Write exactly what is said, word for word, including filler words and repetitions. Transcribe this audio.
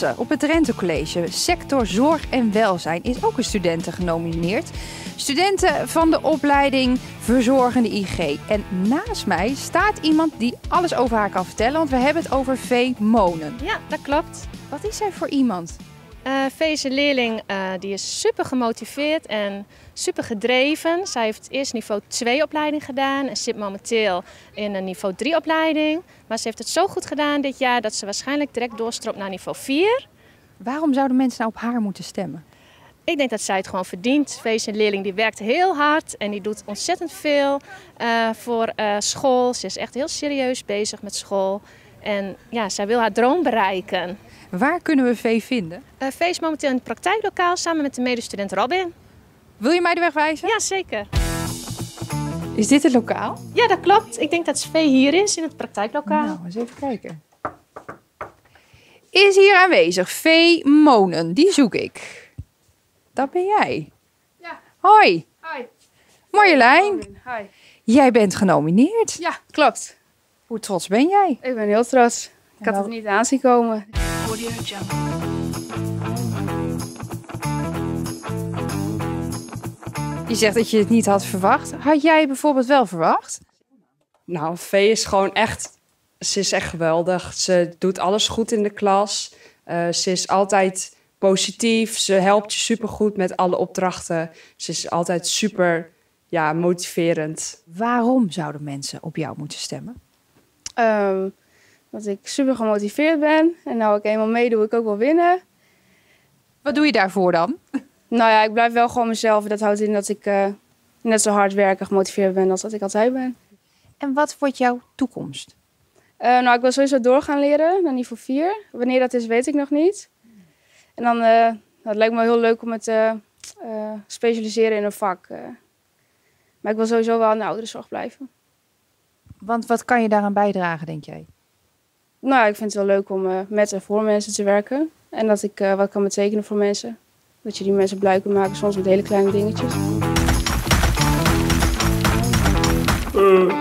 klasse op het Drenthe College, sector zorg en welzijn, is ook een studenten genomineerd. Studenten van de opleiding Verzorgende I G. En naast mij staat iemand die alles over haar kan vertellen, want we hebben het over Vee Monen. Ja, dat klopt. Wat is zij voor iemand? Uh, Vee is een leerling uh, die is super gemotiveerd en super gedreven. Zij heeft eerst niveau twee opleiding gedaan en zit momenteel in een niveau drie opleiding. Maar ze heeft het zo goed gedaan dit jaar dat ze waarschijnlijk direct doorstroomt naar niveau vier. Waarom zouden mensen nou op haar moeten stemmen? Ik denk dat zij het gewoon verdient. Vee is een leerling die werkt heel hard en die doet ontzettend veel uh, voor uh, school. Ze is echt heel serieus bezig met school. En ja, zij wil haar droom bereiken. Waar kunnen we Vee vinden? Uh, Vee is momenteel in het praktijklokaal samen met de medestudent Robin. Wil je mij de weg wijzen? Ja, zeker. Is dit het lokaal? Ja, dat klopt. Ik denk dat Vee hier is, in het praktijklokaal. Nou, eens even kijken. Is hier aanwezig Vee Monen, die zoek ik. Dat ben jij. Ja. Hoi. Hoi. Marjolein, Hoi. jij bent genomineerd. Ja, klopt. Hoe trots ben jij? Ik ben heel trots. Ik had wel- het niet aan zien komen. Je zegt dat je het niet had verwacht. Had jij bijvoorbeeld wel verwacht? Nou, Vee is gewoon echt... Ze is echt geweldig. Ze doet alles goed in de klas. Uh, ze is altijd positief. Ze helpt je supergoed met alle opdrachten. Ze is altijd super ja, motiverend. Waarom zouden mensen op jou moeten stemmen? Um, dat ik super gemotiveerd ben. En nou ik eenmaal meedoe, ik ook wel winnen. Wat doe je daarvoor dan? Nou ja, ik blijf wel gewoon mezelf. Dat houdt in dat ik uh, net zo hard werken, gemotiveerd ben als dat ik altijd ben. En wat wordt jouw toekomst? Uh, nou, ik wil sowieso door gaan leren naar niveau vier. Wanneer dat is, weet ik nog niet. En dan, uh, het lijkt me heel leuk om het uh, uh, specialiseren in een vak. Uh. Maar ik wil sowieso wel aan de ouderenzorg blijven. Want wat kan je daaraan bijdragen, denk jij? Nou ja, ik vind het wel leuk om uh, met en voor mensen te werken. En dat ik uh, wat kan betekenen voor mensen. Dat je die mensen blij kunt maken, soms met hele kleine dingetjes. Uh.